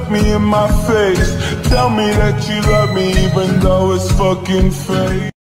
look me in my face. Tell me that you love me even though it's fucking fake.